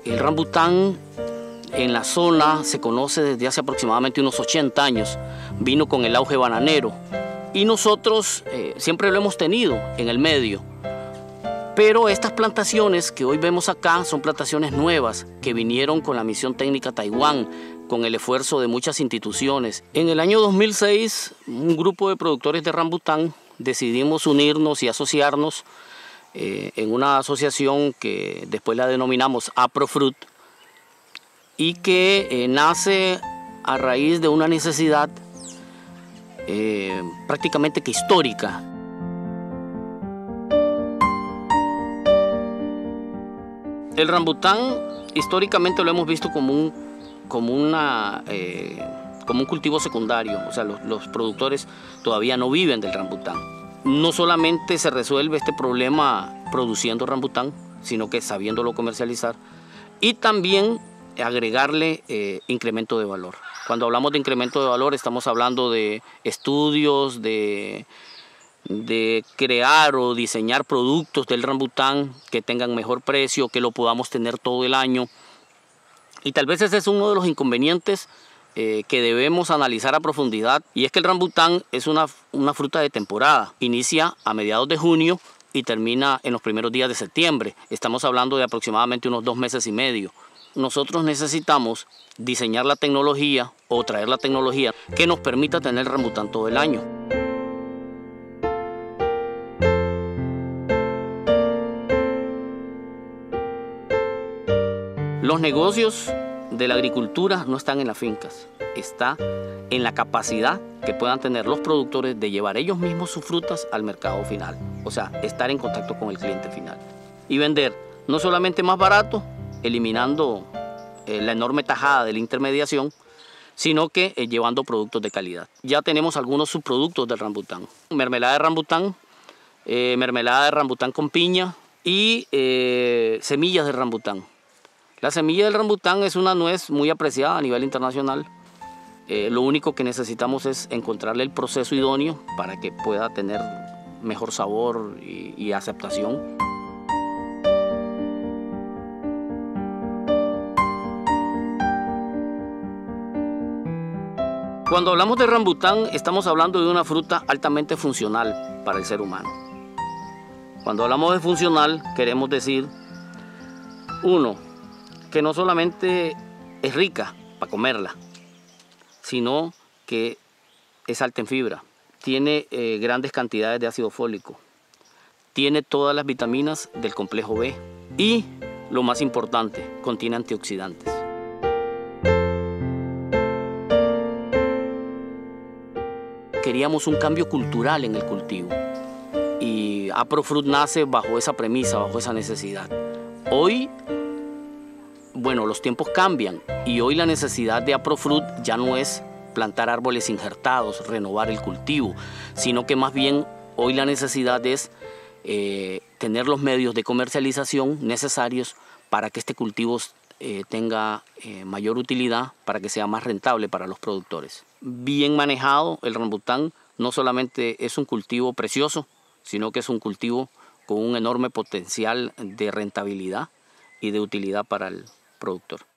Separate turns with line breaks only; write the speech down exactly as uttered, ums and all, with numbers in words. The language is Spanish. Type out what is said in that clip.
El rambután en la zona se conoce desde hace aproximadamente unos ochenta años. Vino con el auge bananero y nosotros eh, siempre lo hemos tenido en el medio. Pero estas plantaciones que hoy vemos acá son plantaciones nuevas que vinieron con la misión técnica Taiwán, con el esfuerzo de muchas instituciones. En el año dos mil seis, un grupo de productores de rambután decidimos unirnos y asociarnos eh, en una asociación que después la denominamos Aprofruit y que eh, nace a raíz de una necesidad eh, prácticamente que histórica. El rambután históricamente lo hemos visto como un, como una, eh, como un cultivo secundario, o sea, los, los productores todavía no viven del rambután. No solamente se resuelve este problema produciendo rambután, sino que sabiéndolo comercializar y también agregarle eh, incremento de valor. Cuando hablamos de incremento de valor estamos hablando de estudios, de... de crear o diseñar productos del rambután que tengan mejor precio, que lo podamos tener todo el año. Y tal vez ese es uno de los inconvenientes eh, que debemos analizar a profundidad, y es que el rambután es una, una fruta de temporada. Inicia a mediados de junio y termina en los primeros días de septiembre. Estamos hablando de aproximadamente unos dos meses y medio. Nosotros necesitamos diseñar la tecnología o traer la tecnología que nos permita tener rambután todo el año. Los negocios de la agricultura no están en las fincas, está en la capacidad que puedan tener los productores de llevar ellos mismos sus frutas al mercado final, o sea, estar en contacto con el cliente final y vender no solamente más barato, eliminando eh, la enorme tajada de la intermediación, sino que eh, llevando productos de calidad. Ya tenemos algunos subproductos del rambután: mermelada de rambután, eh, mermelada de rambután con piña y eh, semillas de rambután. La semilla del rambután es una nuez muy apreciada a nivel internacional. Eh, lo único que necesitamos es encontrarle el proceso idóneo para que pueda tener mejor sabor y, y aceptación. Cuando hablamos de rambután, estamos hablando de una fruta altamente funcional para el ser humano. Cuando hablamos de funcional, queremos decir, uno, que no solamente es rica para comerla, sino que es alta en fibra, tiene eh, grandes cantidades de ácido fólico, tiene todas las vitaminas del complejo B y, lo más importante, contiene antioxidantes. Queríamos un cambio cultural en el cultivo y Aprofruit nace bajo esa premisa, bajo esa necesidad. Hoy, bueno, los tiempos cambian y hoy la necesidad de Aprofruit ya no es plantar árboles injertados, renovar el cultivo, sino que más bien hoy la necesidad es eh, tener los medios de comercialización necesarios para que este cultivo eh, tenga eh, mayor utilidad, para que sea más rentable para los productores. Bien manejado, el rambután no solamente es un cultivo precioso, sino que es un cultivo con un enorme potencial de rentabilidad y de utilidad para el productor.